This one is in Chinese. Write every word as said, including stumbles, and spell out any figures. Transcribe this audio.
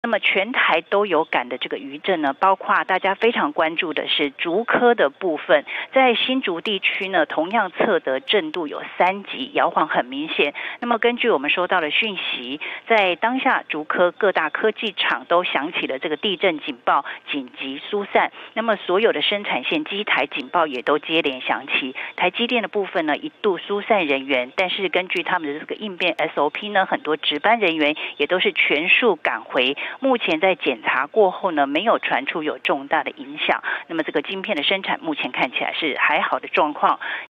那么全台都有感的这个余震呢，包括大家非常关注的是竹科的部分，在新竹地区呢，同样测得震度有三级，摇晃很明显。那么根据我们收到的讯息，在当下竹科各大科技厂都响起了这个地震警报，紧急疏散。那么所有的生产线机台警报也都接连响起。台积电的部分呢，一度疏散人员，但是根据他们的这个应变 S O P 呢，很多值班人员也都是全数赶回。目前在检查过后呢，没有传出有重大的影响。那么这个晶片的生产目前看起来是还好的状况。